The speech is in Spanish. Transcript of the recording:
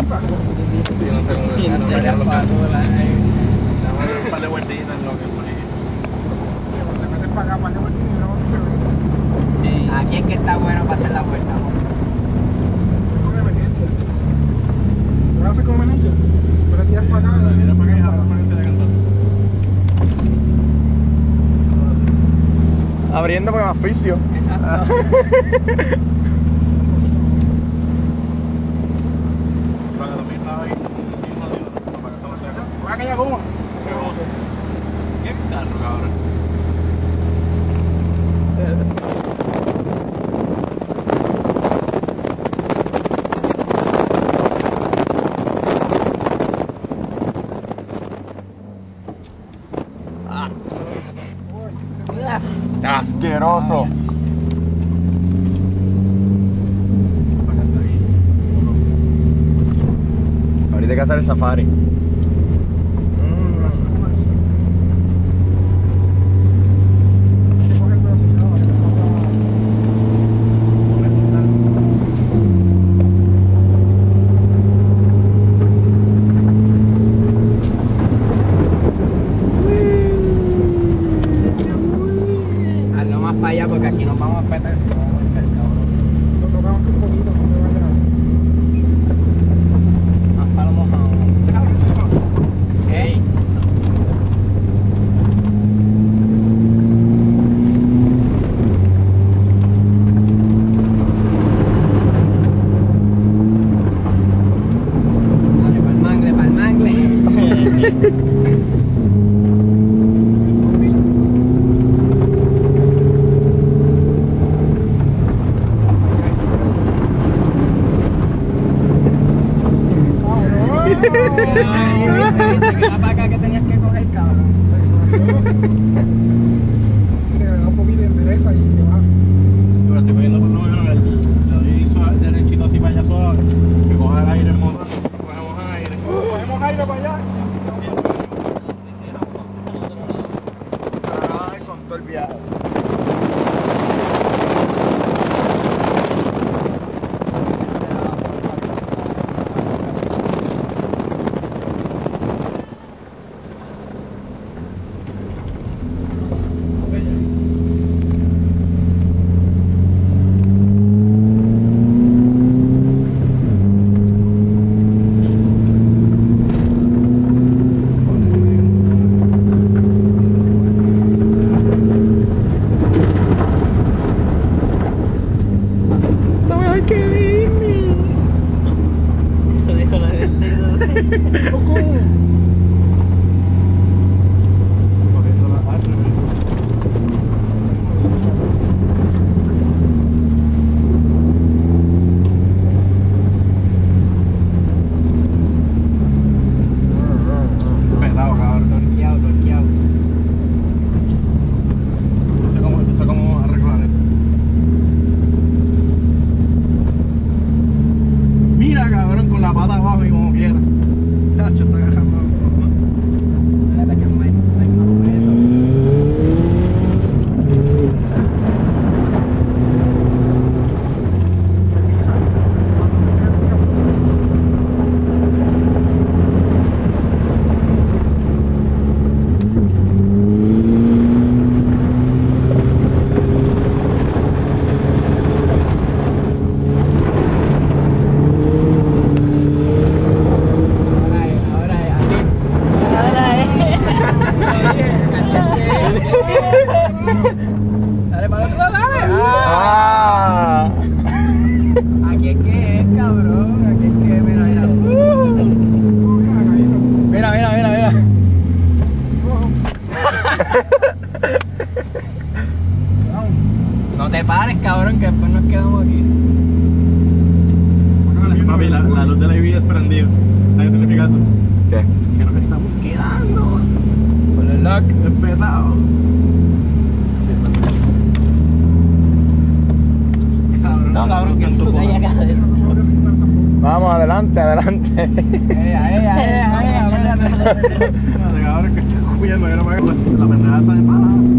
cuenta? Sí, no sé cómo Y no me te quedan los da carros. fábula, Nada más un par de vueltitas en lo que por ahí. Te metes para acá, para allá, y no se ve. Sí. Aquí es que está bueno para hacer la vuelta, amor. Es con emergencia. ¿Lo vas a hacer con emergencia? Pero tiras para acá, Mira para acá y ahora para que se le canta. Abriendo porque me asfixio. Exacto. Para que también estaba ahí un jodido, para que esto no se haga. ¿Va aquella goma? Qué cosa. ¿Qué carro, cabrón? Asqueroso. Para acá está ahí. Ahorita hay que hacer el safari. Hay que coger velocidad para que te salga. Hazlo más para allá porque aquí nos vamos a petar. Lo tocamos un poquito, no te vayas. Más para lo mojado. Sí. Dale, para el mangle, para el mangle. Ay, viste que era para acá que tenías que coger, cabrón. Le da un poquito de endereza y te vas. Yo estoy cogiendo por lo menos le doy suave, derechito así para allá suave. Que coja el aire el motor. Cogemos aire. Cogemos aire para allá. Ay, con todo el viaje. Está mejor que Disney. Eso dijo la gente. Loco. Cogiendo la arre. Petado, cabrón. Torqueado, torqueado. No sé cómo arreglar eso. Mira, cabrón, con la pata abajo y como quiera. Chacho, está agarrando. Espérate que no hay más peso. Ahora es así. Dale para el otro lado. Ah. Aquí es que es, cabrón. Aquí es que, mira, mira. Mira, mira, mira, mira. No te pares, cabrón, que después nos quedamos aquí. Papi, la luz de la vida es prendida. ¿Sabes qué significa eso? ¿Qué? Que nos estamos quedando. Con el lock. Respetado. Cabrón, No, cabrón, que tanto tú poder. acá. Vamos, adelante, adelante. Espérate. Espérate, cabrón, que estoy cuidando. Yo no pago la pendeja esa de pana.